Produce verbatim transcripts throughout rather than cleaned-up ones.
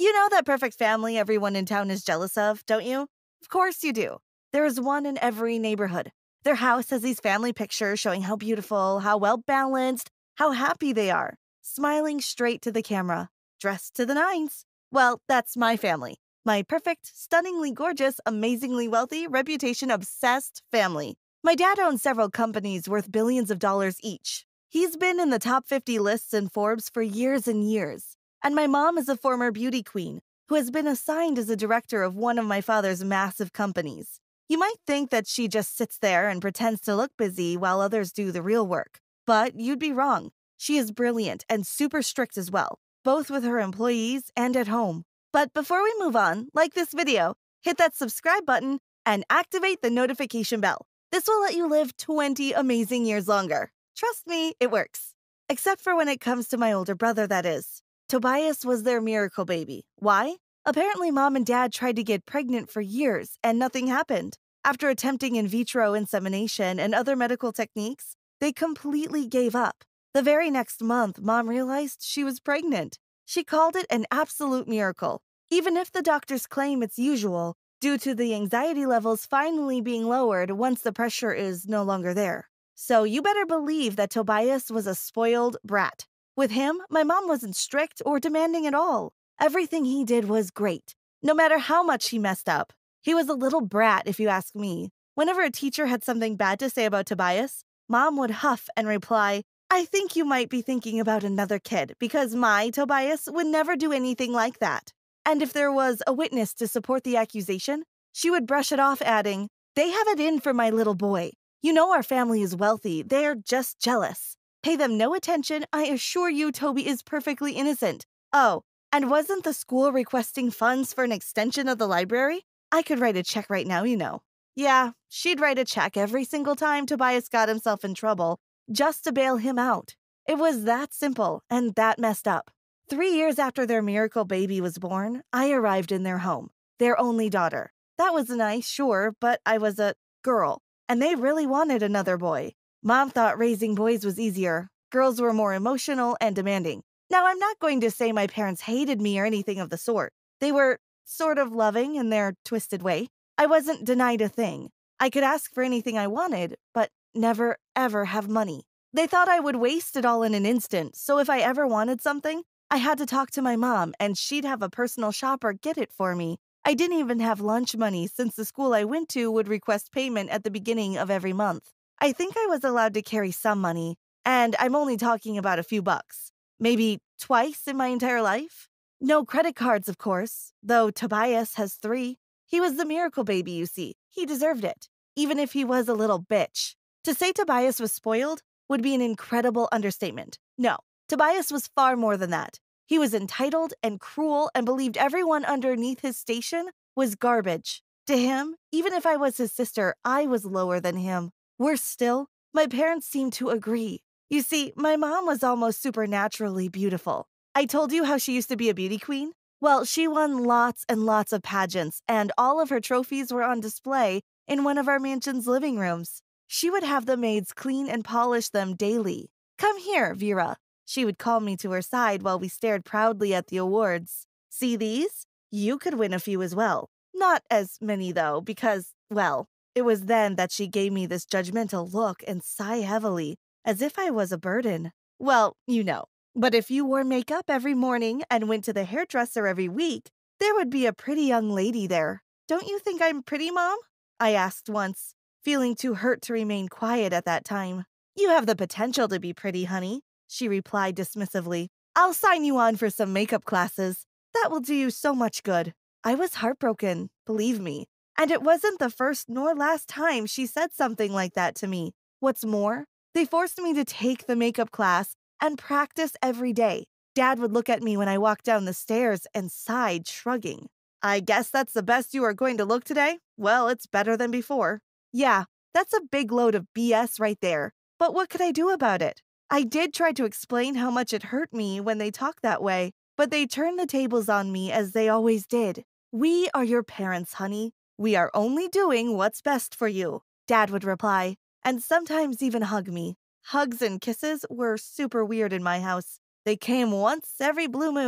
You know that perfect family everyone in town is jealous of, don't you? Of course you do. There is one in every neighborhood. Their house has these family pictures showing how beautiful, how well balanced, how happy they are, smiling straight to the camera, dressed to the nines. Well, that's my family. My perfect, stunningly gorgeous, amazingly wealthy, reputation obsessed family. My dad owns several companies worth billions of dollars each. He's been in the top fifty lists in Forbes for years and years. And my mom is a former beauty queen who has been assigned as a director of one of my father's massive companies. You might think that she just sits there and pretends to look busy while others do the real work. But you'd be wrong. She is brilliant and super strict as well, both with her employees and at home. But before we move on, like this video, hit that subscribe button, and activate the notification bell. This will let you live twenty amazing years longer. Trust me, it works. Except for when it comes to my older brother, that is. Tobias was their miracle baby. Why? Apparently, mom and dad tried to get pregnant for years, and nothing happened. After attempting in vitro insemination and other medical techniques, they completely gave up. The very next month, mom realized she was pregnant. She called it an absolute miracle, even if the doctors claim it's usual, due to the anxiety levels finally being lowered once the pressure is no longer there. So you better believe that Tobias was a spoiled brat. With him, my mom wasn't strict or demanding at all. Everything he did was great, no matter how much he messed up. He was a little brat, if you ask me. Whenever a teacher had something bad to say about Tobias, mom would huff and reply, "I think you might be thinking about another kid, because my Tobias would never do anything like that." And if there was a witness to support the accusation, she would brush it off, adding, "They have it in for my little boy. You know our family is wealthy. They're just jealous. Pay them no attention. I assure you Toby is perfectly innocent. Oh, and wasn't the school requesting funds for an extension of the library? I could write a check right now, you know." Yeah, she'd write a check every single time Tobias got himself in trouble, just to bail him out. It was that simple and that messed up. Three years after their miracle baby was born, I arrived in their home, their only daughter. That was nice, sure, but I was a girl, and they really wanted another boy. Mom thought raising boys was easier. Girls were more emotional and demanding. Now, I'm not going to say my parents hated me or anything of the sort. They were sort of loving in their twisted way. I wasn't denied a thing. I could ask for anything I wanted, but never, ever have money. They thought I would waste it all in an instant, so if I ever wanted something, I had to talk to my mom, and she'd have a personal shopper get it for me. I didn't even have lunch money since the school I went to would request payment at the beginning of every month. I think I was allowed to carry some money, and I'm only talking about a few bucks. Maybe twice in my entire life? No credit cards, of course, though Tobias has three. He was the miracle baby, you see. He deserved it, even if he was a little bitch. To say Tobias was spoiled would be an incredible understatement. No, Tobias was far more than that. He was entitled and cruel and believed everyone underneath his station was garbage. To him, even if I was his sister, I was lower than him. Worse still, my parents seemed to agree. You see, my mom was almost supernaturally beautiful. I told you how she used to be a beauty queen? Well, she won lots and lots of pageants, and all of her trophies were on display in one of our mansion's living rooms. She would have the maids clean and polish them daily. "Come here, Vera." She would call me to her side while we stared proudly at the awards. "See these? You could win a few as well. Not as many, though, because, well, it was then that she gave me this judgmental look and sigh heavily, as if I was a burden. Well, you know. But if you wore makeup every morning and went to the hairdresser every week, there would be a pretty young lady there. Don't you think I'm pretty, Mom?" I asked once, feeling too hurt to remain quiet at that time. "You have the potential to be pretty, honey," she replied dismissively. "I'll sign you on for some makeup classes. That will do you so much good." I was heartbroken, believe me. And it wasn't the first nor last time she said something like that to me. What's more, they forced me to take the makeup class and practice every day. Dad would look at me when I walked down the stairs and sighed, shrugging. "I guess that's the best you are going to look today? Well, it's better than before." Yeah, that's a big load of B S right there. But what could I do about it? I did try to explain how much it hurt me when they talked that way, but they turned the tables on me as they always did. "We are your parents, honey. We are only doing what's best for you," Dad would reply, and sometimes even hug me. Hugs and kisses were super weird in my house. They came once every blue moon.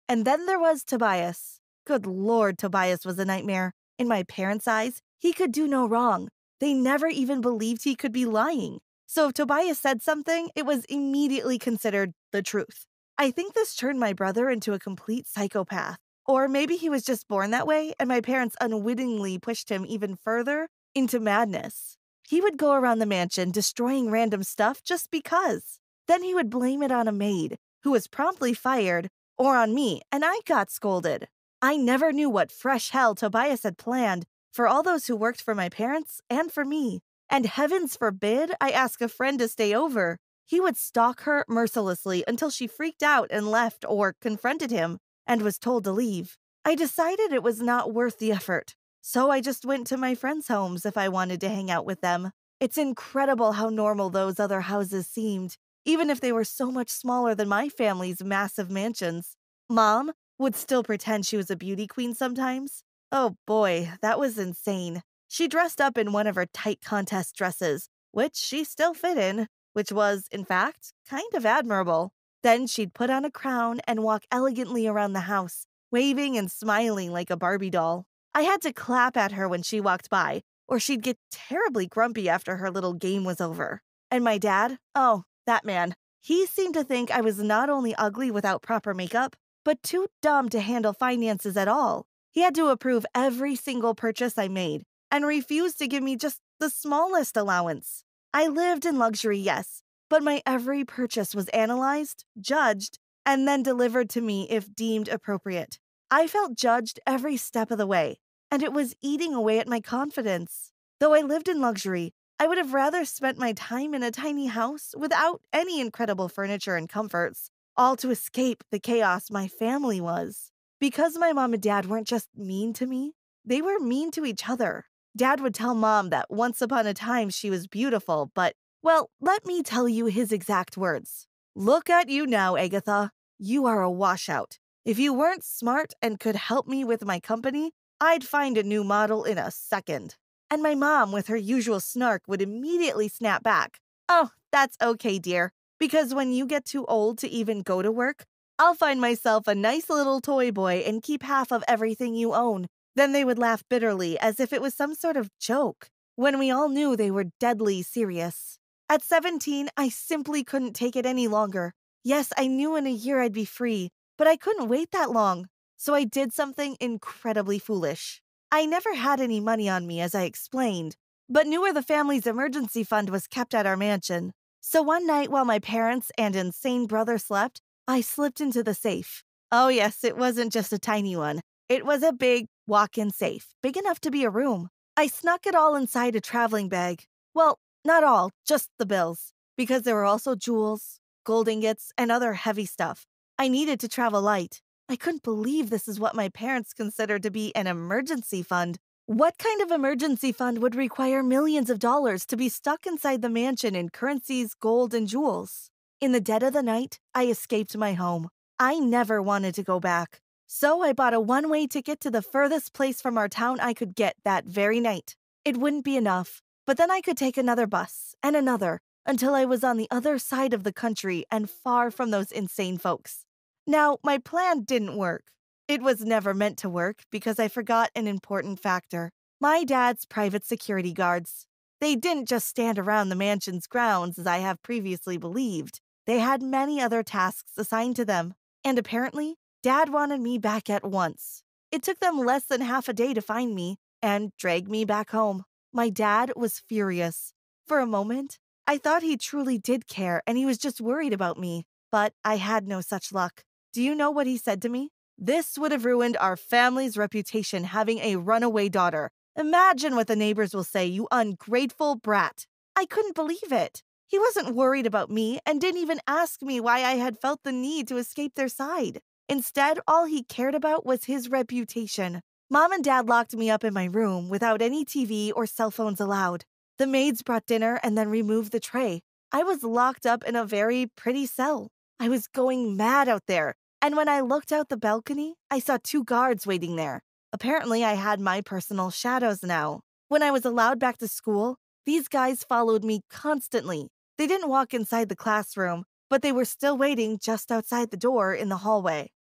And then there was Tobias. Good Lord, Tobias was a nightmare. In my parents' eyes, he could do no wrong. They never even believed he could be lying. So if Tobias said something, it was immediately considered the truth. I think this turned my brother into a complete psychopath. Or maybe he was just born that way and my parents unwittingly pushed him even further into madness. He would go around the mansion destroying random stuff just because. Then he would blame it on a maid, who was promptly fired, or on me, and I got scolded. I never knew what fresh hell Tobias had planned for all those who worked for my parents and for me. And heavens forbid I ask a friend to stay over. He would stalk her mercilessly until she freaked out and left or confronted him and was told to leave. I decided it was not worth the effort, so I just went to my friends' homes if I wanted to hang out with them. It's incredible how normal those other houses seemed, even if they were so much smaller than my family's massive mansions. Mom would still pretend she was a beauty queen sometimes. Oh boy, that was insane. She dressed up in one of her tight contest dresses, which she still fit in, which was, in fact, kind of admirable. Then she'd put on a crown and walk elegantly around the house, waving and smiling like a Barbie doll. I had to clap at her when she walked by, or she'd get terribly grumpy after her little game was over. And my dad? Oh, that man. He seemed to think I was not only ugly without proper makeup, but too dumb to handle finances at all. He had to approve every single purchase I made and refused to give me just the smallest allowance. I lived in luxury, yes, but my every purchase was analyzed, judged, and then delivered to me if deemed appropriate. I felt judged every step of the way, and it was eating away at my confidence. Though I lived in luxury, I would have rather spent my time in a tiny house without any incredible furniture and comforts, all to escape the chaos my family was. Because my mom and dad weren't just mean to me, they were mean to each other. Dad would tell Mom that once upon a time she was beautiful, but, well, let me tell you his exact words. Look at you now, Agatha. You are a washout. If you weren't smart and could help me with my company, I'd find a new model in a second. And my mom, with her usual snark, would immediately snap back. Oh, that's okay, dear, because when you get too old to even go to work, I'll find myself a nice little toy boy and keep half of everything you own. Then they would laugh bitterly as if it was some sort of joke, when we all knew they were deadly serious. At seventeen, I simply couldn't take it any longer. Yes, I knew in a year I'd be free, but I couldn't wait that long. So I did something incredibly foolish. I never had any money on me, as I explained, but knew where the family's emergency fund was kept at our mansion. So one night while my parents and insane brother slept, I slipped into the safe. Oh yes, it wasn't just a tiny one. It was a big walk-in safe, big enough to be a room. I snuck it all inside a traveling bag. Well, not all, just the bills, because there were also jewels, gold ingots, and other heavy stuff. I needed to travel light. I couldn't believe this is what my parents considered to be an emergency fund. What kind of emergency fund would require millions of dollars to be stuck inside the mansion in currencies, gold, and jewels? In the dead of the night, I escaped my home. I never wanted to go back. So I bought a one-way ticket to the furthest place from our town I could get that very night. It wouldn't be enough, but then I could take another bus, and another, until I was on the other side of the country and far from those insane folks. Now, my plan didn't work. It was never meant to work because I forgot an important factor. My dad's private security guards. They didn't just stand around the mansion's grounds as I have previously believed. They had many other tasks assigned to them. And apparently, Dad wanted me back at once. It took them less than half a day to find me and drag me back home. My dad was furious. For a moment, I thought he truly did care and he was just worried about me. But I had no such luck. Do you know what he said to me? This would have ruined our family's reputation having a runaway daughter. Imagine what the neighbors will say, you ungrateful brat. I couldn't believe it. He wasn't worried about me and didn't even ask me why I had felt the need to escape their side. Instead, all he cared about was his reputation. Mom and Dad locked me up in my room without any T V or cell phones allowed. The maids brought dinner and then removed the tray. I was locked up in a very pretty cell. I was going mad out there, and when I looked out the balcony, I saw two guards waiting there. Apparently, I had my personal shadows now. When I was allowed back to school, these guys followed me constantly. They didn't walk inside the classroom, but they were still waiting just outside the door in the hallway.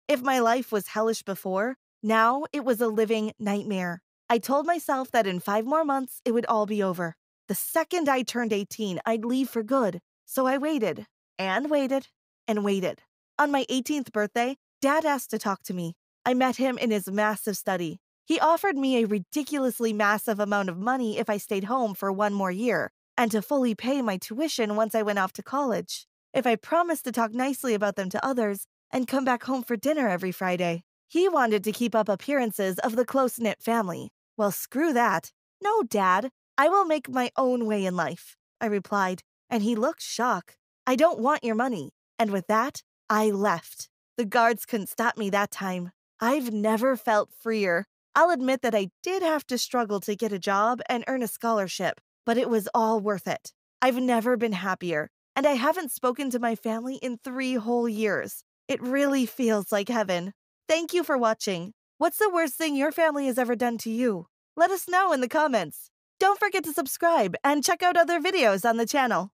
If my life was hellish before, now it was a living nightmare. I told myself that in five more months it would all be over. The second I turned eighteen, I'd leave for good. So I waited, and waited, and waited. On my eighteenth birthday, Dad asked to talk to me. I met him in his massive study. He offered me a ridiculously massive amount of money if I stayed home for one more year, and to fully pay my tuition once I went off to college, if I promised to talk nicely about them to others and come back home for dinner every Friday. He wanted to keep up appearances of the close-knit family. Well, screw that. No, Dad, I will make my own way in life, I replied, and he looked shocked. I don't want your money. And with that, I left. The guards couldn't stop me that time. I've never felt freer. I'll admit that I did have to struggle to get a job and earn a scholarship, but it was all worth it. I've never been happier, and I haven't spoken to my family in three whole years. It really feels like heaven. Thank you for watching. What's the worst thing your family has ever done to you? Let us know in the comments. Don't forget to subscribe and check out other videos on the channel.